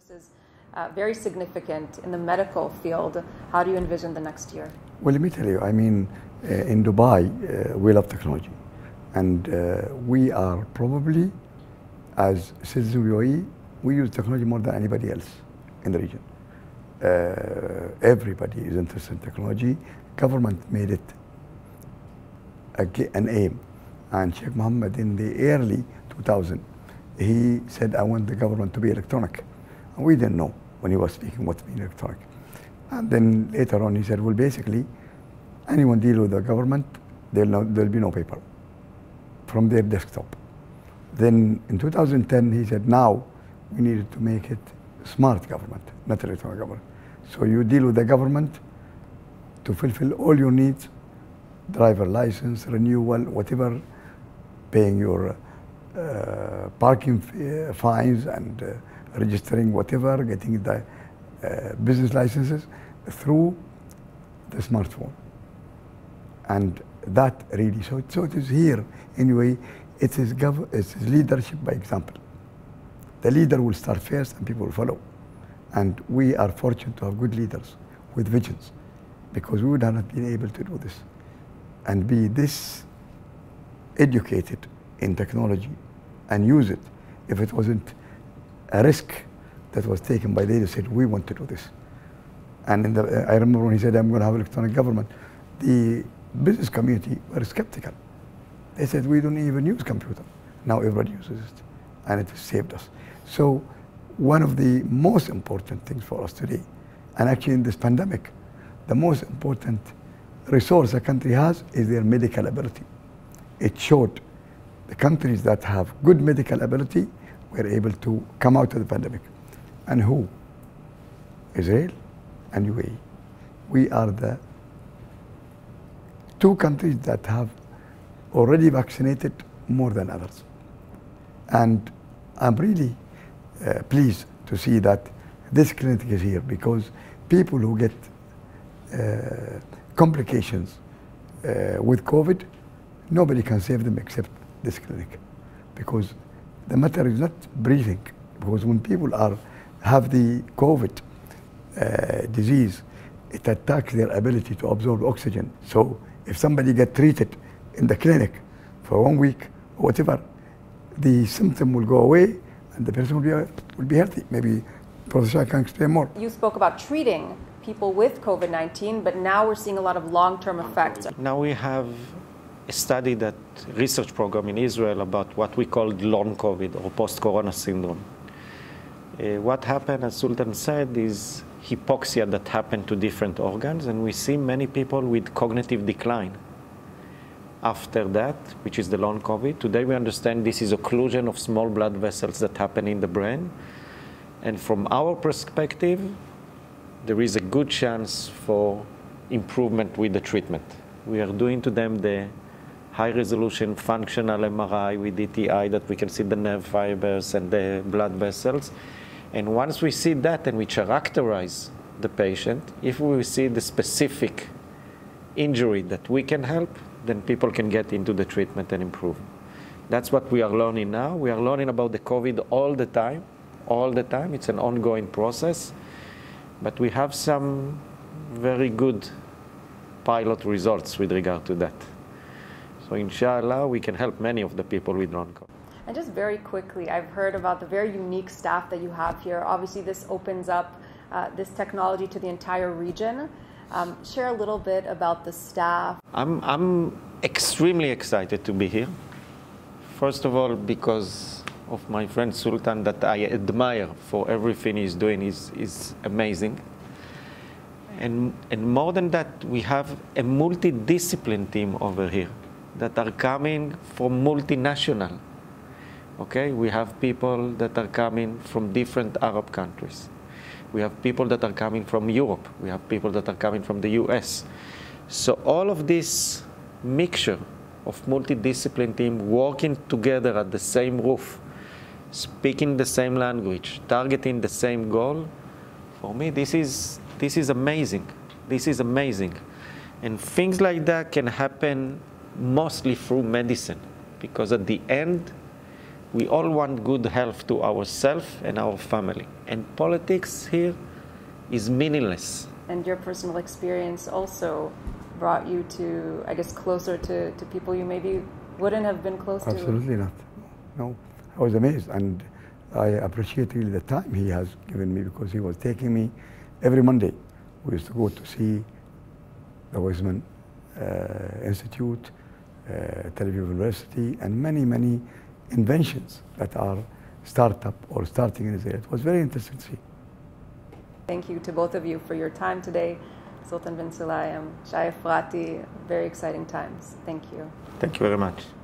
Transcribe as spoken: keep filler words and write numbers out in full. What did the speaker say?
This is uh, very significant in the medical field. How do you envision the next year? Well, let me tell you, I mean, uh, in Dubai, uh, we love technology. And uh, we are probably, as citizens of U A E, we use technology more than anybody else in the region. Uh, everybody is interested in technology. Government made it a, an aim. And Sheikh Mohammed, in the early two thousand, he said, I want the government to be electronic. And we didn't know when he was speaking what's being electronic. And then later on he said, well, basically, anyone deal with the government, there'll, no, there'll be no paper from their desktop. Then in two thousand ten, he said, now we needed to make it smart government, not electronic government. So you deal with the government to fulfill all your needs, driver license, renewal, whatever, paying your uh, parking uh, fines and uh, registering whatever, getting the uh, business licenses through the smartphone. And that really, so, so it is here anyway, it is, gov it is leadership by example. The leader will start first and people will follow. And we are fortunate to have good leaders with visions, because we would have not been able to do this and be this educated in technology and use it if it wasn't a risk that was taken by the leader said, we want to do this. And in the, I remember when he said, I'm going to have electronic government, the business community were skeptical. They said, we don't even use computer. Now everybody uses it, and it has saved us. So one of the most important things for us today, and actually in this pandemic, the most important resource a country has is their medical ability. It showed the countries that have good medical ability were able to come out of the pandemic. And who? Israel and U A E. We are the two countries that have already vaccinated more than others. And I'm really uh, pleased to see that this clinic is here, because people who get uh, complications uh, with COVID, nobody can save them except this clinic. Because the matter is not breathing, because when people are have the COVID uh, disease, it attacks their ability to absorb oxygen. So if somebody gets treated in the clinic for one week or whatever, the symptom will go away and the person will be, will be healthy. Maybe Professor Shah can explain more. You spoke about treating people with COVID nineteen, but now we're seeing a lot of long-term effects. Now we have a study, that research program in Israel about what we call long COVID or post-corona syndrome. Uh, what happened, as Sultan said, is hypoxia that happened to different organs, and we see many people with cognitive decline after that, which is the long COVID. Today we understand this is occlusion of small blood vessels that happen in the brain. And from our perspective, there is a good chance for improvement with the treatment. We are doing to them the high-resolution functional M R I with D T I that we can see the nerve fibers and the blood vessels. And once we see that and we characterize the patient, if we see the specific injury that we can help, then people can get into the treatment and improve. That's what we are learning now. We are learning about the COVID all the time, all the time. It's an ongoing process. But we have some very good pilot results with regard to that. So inshallah, we can help many of the people with long COVID. And just very quickly, I've heard about the very unique staff that you have here. Obviously, this opens up uh, this technology to the entire region. Um, share a little bit about the staff. I'm, I'm extremely excited to be here. First of all, because of my friend Sultan, that I admire for everything he's doing. is is amazing. And, and more than that, we have a multidiscipline team over here that are coming from multinational. Okay, we have people that are coming from different Arab countries. We have people that are coming from Europe. We have people that are coming from the U S. So all of this mixture of multidiscipline team working together at the same roof, speaking the same language, targeting the same goal, for me, this is, this is amazing. This is amazing. And things like that can happen mostly through medicine, because at the end, We all want good health to ourselves and our family. And politics here is meaningless. And your personal experience also brought you to, I guess, closer to, to people you maybe wouldn't have been close Absolutely to? Absolutely not. No, I was amazed, and I appreciate really the time he has given me, because he was taking me every Monday. We used to go to see the Weizmann uh, Institute, uh, Tel Aviv University, and many, many inventions that are startup or starting in Israel. It was very interesting to see. Thank you to both of you for your time today. Sultan bin Sulayem, Shai Efrati, very exciting times. Thank you. Thank you very much.